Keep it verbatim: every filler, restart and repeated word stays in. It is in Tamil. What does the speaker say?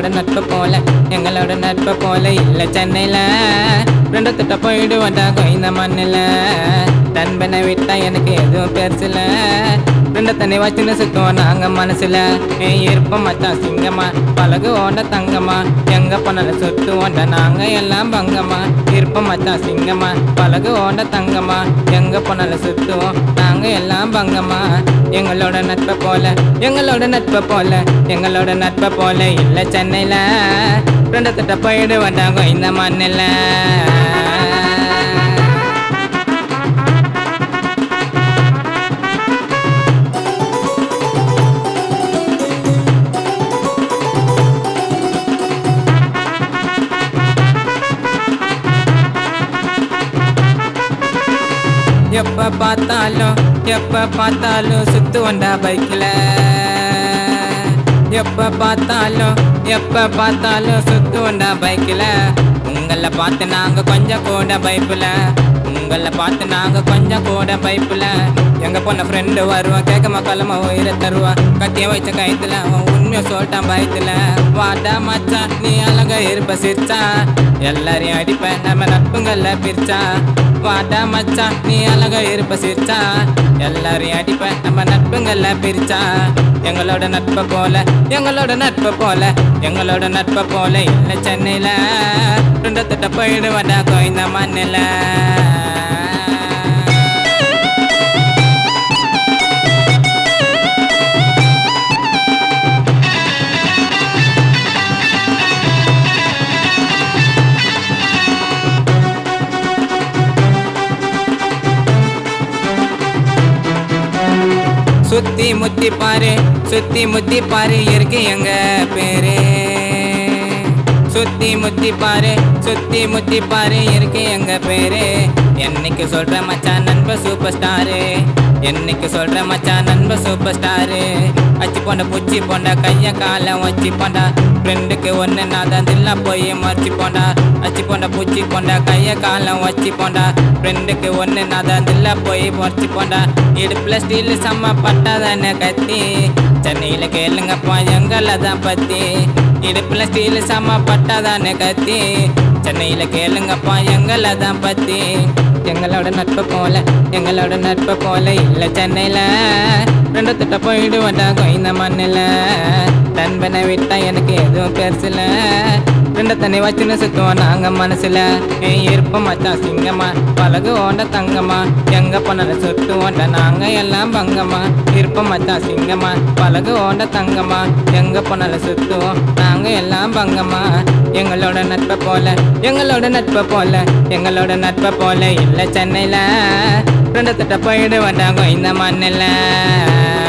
எங்களோட நட்பு போல எங்களோட நட்பு போல இல்ல சென்னையில ரெண்டு திட்ட போயிடு வந்தாங்க இந்த மண்ணில் நண்பனை விட்டா எனக்கு எதுவும் பெருசுல ரெண்டு தண்ணி வச்சுன்னு சுத்துவோம் நாங்க மனசுல இருப்போம் மச்சான் சிங்கமா பழகு ஓண்ட தங்கமா எங்க போனாலும் சுத்து ஓண்ட நாங்க எல்லாம் பங்கமா இருப்போம் மச்சான் சிங்கமா பழகு ஓண்ட தங்கமா எங்க போனாலும் சுத்துவோம் நாங்க எல்லாம் பங்கமா எங்களோட நட்பை போல எங்களோட நட்பை போல எங்களோட நட்பை போல இல்ல சென்னையில ரெண்டு திட்ட போயிடு வந்தாங்க இந்த மண்ணில் எப்ப பார்த்தாலும் எப்ப பார்த்தாலும் சுத்து வந்தா பைக்கில் எப்ப பார்த்தாலும் எப்ப பார்த்தாலும் சுத்து வந்தா பைக்கில் உங்களை பார்த்து நாங்க கொஞ்சம் கூட பைப்பில் உங்களை பார்த்து நாங்க கொஞ்சம் கூட பைப்பில் எங்க போன ஃப்ரெண்டு வருவான் கேட்கமா கிளம்ப உயிரை தருவான் கத்திய வச்ச கைத்துல அவன் உண்மையை சொல்லிட்டான் பயத்துல வாடா மச்சான் நீ அழகா இருப்ப சிரிச்சா எல்லாரையும் அடிப்பேன் நம்ம நட்புங்கள்ல பிரிச்சா வாடா மச்சான் நீ அழகா இருப்ப சிரிச்சா எல்லாரையும் அடிப்பேன் நம்ம நட்புங்கள்ல பிரிச்சா எங்களோட நட்பை போல எங்களோட நட்பை போல எங்களோட நட்பை போல இல்ல சென்னையில ரெண்டு திட்ட போயிடு வந்தாக்கோ இந்த மண்ணில் சுத்தி முத்தி பாரு சுத்தி முத்தி பாரு இருக்கு எங்க பேரு சுத்தி முத்தி பாரு சுத்தி முத்தி பாரு இருக்கு எங்க பேரு என்னைக்கு சொல்ற மச்சான் நண்ப சூப்பர் ஸ்டாரு என்னைக்கு சொல்ற மச்சான் நண்ப சூப்பர் ஸ்டாரு அச்சு போண்ட புச்சி போண்டா கைய காலை வச்சு போண்டா ஃப்ரெண்டுக்கு ஒன்று நான் தான் தில்லா போய் மறைச்சி போண்டா அச்சு போண்ட பூச்சி போண்டா கைய காலம் வச்சு போண்டா ஃப்ரெண்டுக்கு ஒன்று நான் தான் தில்லா போய் மறைச்சி போண்டா இடுப்புல ஸ்டீல் செம்ம பட்டாதானே கத்தி சென்னையில் கேளுங்கப்பா எங்களை தான் பத்தி இடுப்புல ஸ்டீல் செம்ம பட்டாதானே கத்தி சென்னையில் கேளுங்கப்பா எங்களை தான் பத்தி எங்களோட நட்பை போல எங்களோட நட்பை போல இல்ல சென்னையில ரெண்டு திட்ட போயிடு வந்தாங்க இந்த மண்ணில் நண்பனை விட்டா எனக்கு எதுவும் பெருசுல ரெண்டு தண்ணி வச்சுன்னு சுத்துவோம் நாங்க மனசுல இருப்போம் மச்சான் சிங்கமா பழகு ஓண்ட தங்கமா எங்க போனாலும் சுத்து ஓண்ட நாங்க எல்லாம் பங்கமா இருப்போம் மச்சான் சிங்கமா பழகு ஓண்ட தங்கமா எங்க போனாலும் சுத்துவோம் நாங்க எல்லாம் பங்கமா எங்களோட நட்பை போல எங்களோட நட்பை போல எங்களோட நட்பை போல இல்ல சென்னையில ரெண்டு திட்ட போயிடு வந்தாங்க இந்த மண்ணில்